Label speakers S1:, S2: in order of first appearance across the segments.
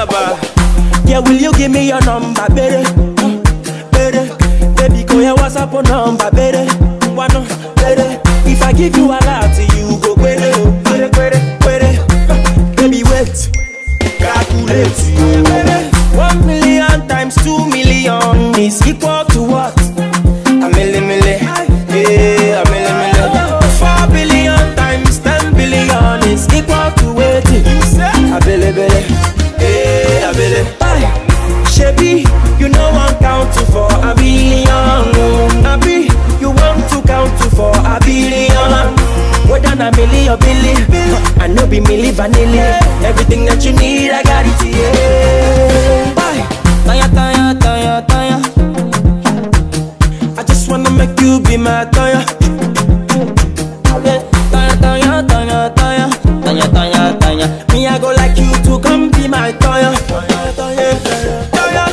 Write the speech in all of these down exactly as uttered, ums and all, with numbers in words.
S1: Jigaba. Yeah, will you give me your number, baby? Baby, baby, go your WhatsApp number, baby. One, baby. If I give you a lot, you go baby, baby, baby, baby. Baby, wait, calculate, baby. One million times two million is equal to what? A milli milli, yeah, a milli milli. Four billion times ten billion is equal to what? A billi billi, yeah, a billi. Shebi, you know I'm counting for a billion. Abi, you want to count to for a billion. Whether a milli or billy, I know be milli vanilli. Everything that you need, I got it, yeah. Taya, taya, taya, taya. I just wanna make you be my taya. Taya, taya, taya, taya. Taya, taya, taya. Me, I go like you to come be my taya. Taya, taya, taya.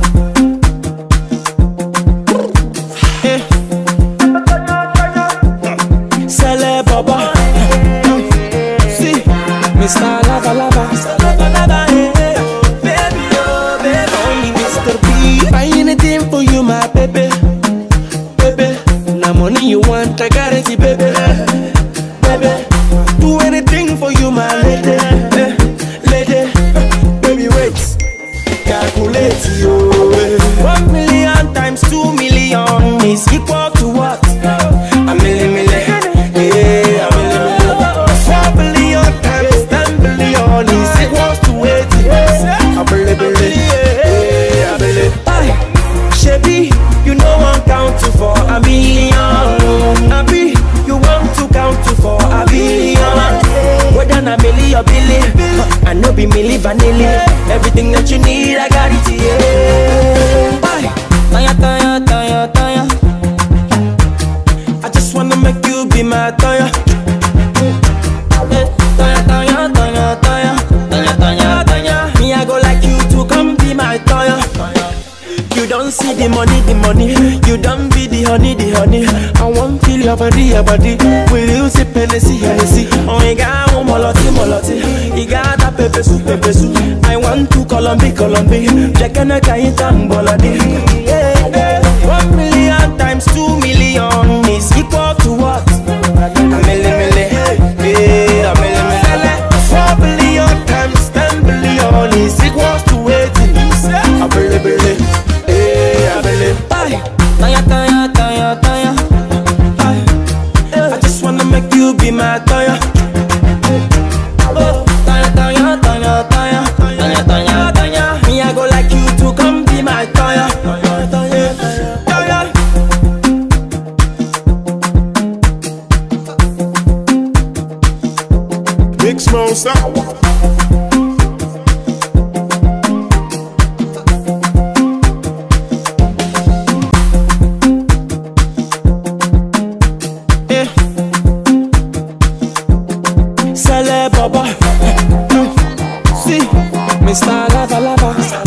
S1: Cele Baba. See, Mister Lava Lava. Lava Lava, yeah. Baby, oh, baby. Only Mister B. Buy anything for you, my baby. Baby, now money you want, I guarantee, baby. Baby, do anything for you, my lady. Lady, baby, wait. Calculate you. One million times two million is equal to what? A milli milli. Yeah, a milli milli. Four billion times ten billion is equal to eighty. A billi billi. Yeah, a billi. Shebi, you know I'm counting for a million. Abi, you want to count to for a billion. Whether a milli or billy, I know be milli vanilli. Everything that you need, I got it, yeah. Taya, taya, taya, taya. I just wanna make you be my taya. Taya, taya, taya, taya. Taya, taya, taya. Me, I go like you to come be my taya. You don't see the money, the money. You don't be the honey, the honey. I won't feel your body, your body. Will you sip Hennessy, Hennessy? Oh, you got one moloti, moloti. You got a pepper soup, pepper soup. I want to Colombi, Colombi. Jack and a kain tamboladi. One million times two million is equal to what? A milli milli. Yeah, a milli milli. Four billion times ten billion is equal to eighty. A billi billi. Taya, taya, taya, taya. I just wanna make you be my taya. Oh, taya, taya, taya, taya. Taya, taya, taya. Me, I go like you to come be my taya. Taya, taya, taya.
S2: Big Small Sound.
S1: Cele Baba. See, Mister Lava Lava.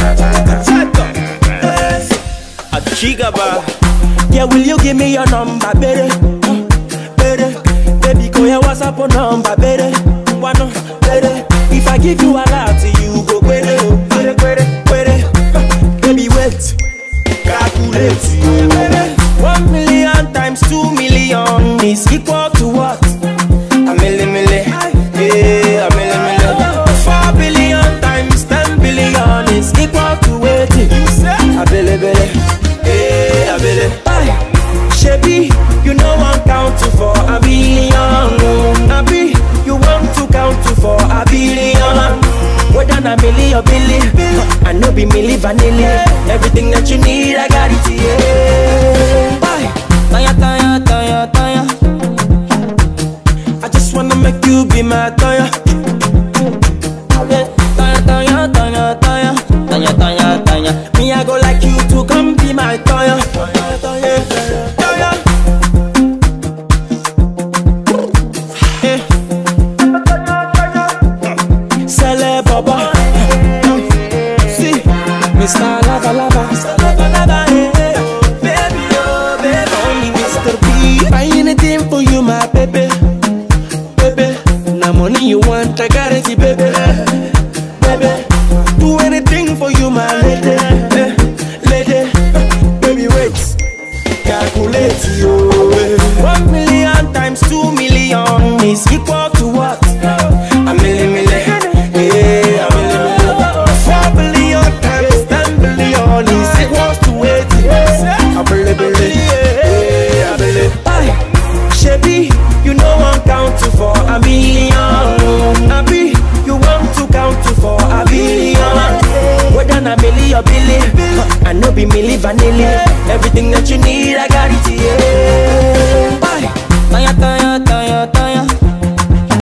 S1: A Jigaba. Yeah, will you give me your number, baby? Baby, baby, go your WhatsApp number, baby. One, baby. If I give you a lot, you go baby, baby, baby, baby. Baby, wait. Calculate you, baby. One million times two million is equal to what? A milli milli. Yeah, a milli milli. Four billion times ten billion is equal to eighty. A billi billi. Yeah, a billi. Shebi, you know I'm counting for a billion. Abi, you want to count to for a billion. Whether a milli or billy, I know be milli vanilli. Everything that you need, I got it, yeah. Taya, taya, taya, taya. I just wanna make you be my taya. Taya, taya, taya, taya. Taya, taya, taya. Me, I go like you to come be my taya. Taya, taya, taya. Cele Baba. See, Mister Lava Lava. Lava Lava, yeah. Baby, oh, baby. Only Mister B. Buy anything for you, my baby. Baby, now money you want, I guarantee, baby. Baby, do anything milli vanilli. Everything that you need